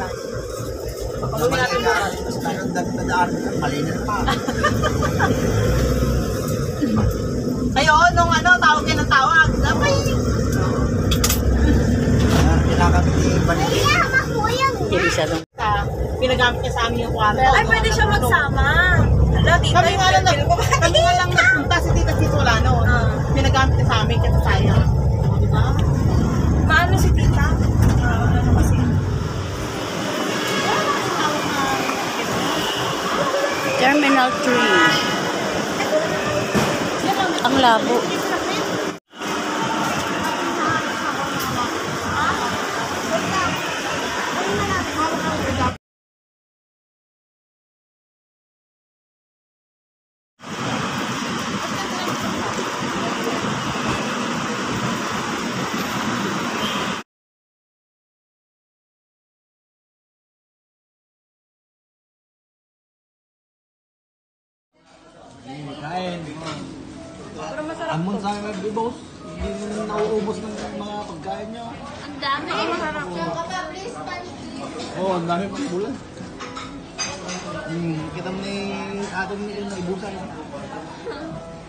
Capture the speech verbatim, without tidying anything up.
Pagpapagawin natin ba? Basta tayong dadaan, mali na pa. Kayo, nung ano, tawag kayo ng tawag. Damay. Kailangan ni Banili. Hindi siya lang. Pinagamit niya sa amin yung kwarto. Ay, pwede siya magsama. Ala, tita, Kami nga lang, kami nga lang nagpunta si Tita Tito wala noon. Pinagamit niya sa amin kasi sayang. Di ba? Maano si tita? Ano kasi? Terminal three. Ang labo. Kain. Amon sa akin ng boss. Hindi mo nauubos ng mga pagkain nyo. Ang dami. Oo, oh, ang dami pang bulan. Hmm, kita mo ni atin yung naibusan.